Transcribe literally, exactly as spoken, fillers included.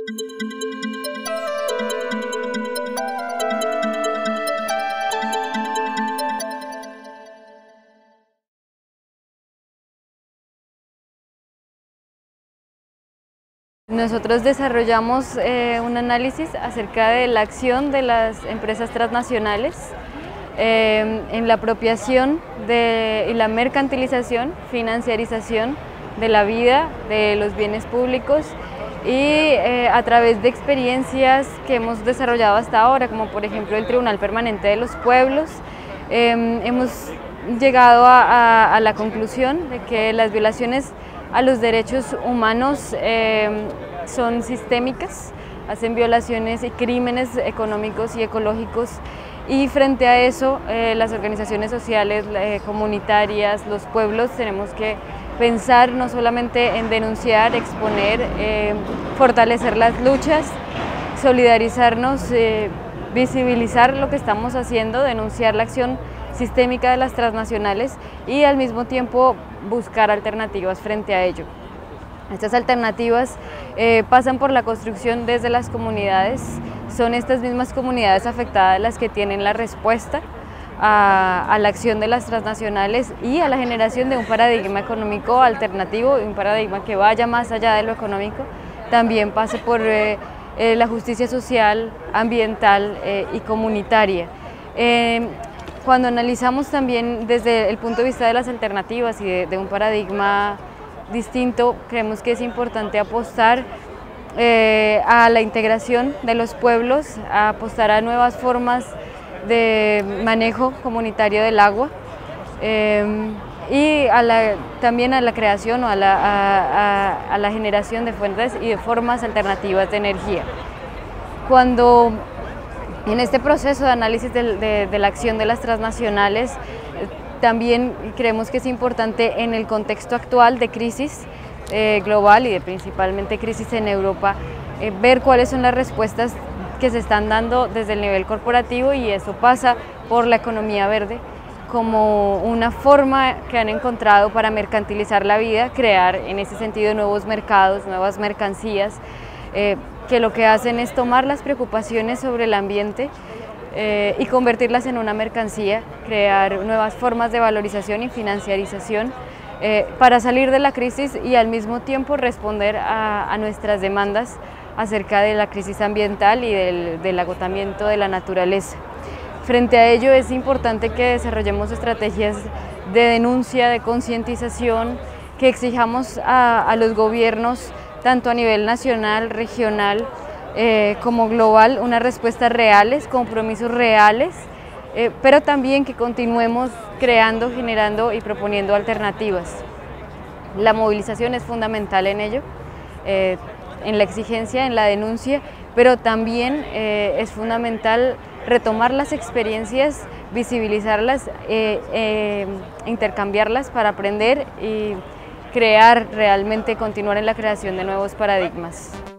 Nosotros desarrollamos eh, un análisis acerca de la acción de las empresas transnacionales eh, en la apropiación de, y la mercantilización, financiarización de la vida, de los bienes públicos y eh, a través de experiencias que hemos desarrollado hasta ahora, como por ejemplo el Tribunal Permanente de los Pueblos, eh, hemos llegado a, a, a la conclusión de que las violaciones a los derechos humanos eh, son sistémicas, hacen violaciones y crímenes económicos y ecológicos, y frente a eso eh, las organizaciones sociales, eh, comunitarias, los pueblos tenemos que pensar no solamente en denunciar, exponer, eh, fortalecer las luchas, solidarizarnos, eh, visibilizar lo que estamos haciendo, denunciar la acción sistémica de las transnacionales y al mismo tiempo buscar alternativas frente a ello. Estas alternativas eh, pasan por la construcción desde las comunidades, son estas mismas comunidades afectadas las que tienen la respuesta a, a la acción de las transnacionales y a la generación de un paradigma económico alternativo, un paradigma que vaya más allá de lo económico, también pase por eh, eh, la justicia social, ambiental eh, y comunitaria. Eh, Cuando analizamos también desde el punto de vista de las alternativas y de, de un paradigma distinto, creemos que es importante apostar eh, a la integración de los pueblos, a apostar a nuevas formas de manejo comunitario del agua eh, y a la, también a la creación o a la, a, a, a la generación de fuentes y de formas alternativas de energía. Cuando En este proceso de análisis de, de, de la acción de las transnacionales, eh, también creemos que es importante en el contexto actual de crisis eh, global y de principalmente crisis en Europa, eh, ver cuáles son las respuestas que se están dando desde el nivel corporativo, y eso pasa por la economía verde como una forma que han encontrado para mercantilizar la vida, crear en ese sentido nuevos mercados, nuevas mercancías, eh, que lo que hacen es tomar las preocupaciones sobre el ambiente eh, y convertirlas en una mercancía, crear nuevas formas de valorización y financiarización eh, para salir de la crisis y al mismo tiempo responder a, a nuestras demandas acerca de la crisis ambiental y del, del agotamiento de la naturaleza. Frente a ello es importante que desarrollemos estrategias de denuncia, de concientización, que exijamos a, a los gobiernos tanto a nivel nacional, regional, eh, como global, unas respuestas reales, compromisos reales, eh, pero también que continuemos creando, generando y proponiendo alternativas. La movilización es fundamental en ello, eh, en la exigencia, en la denuncia, pero también eh, es fundamental retomar las experiencias, visibilizarlas, eh, eh, intercambiarlas para aprender y crear realmente, continuar en la creación de nuevos paradigmas.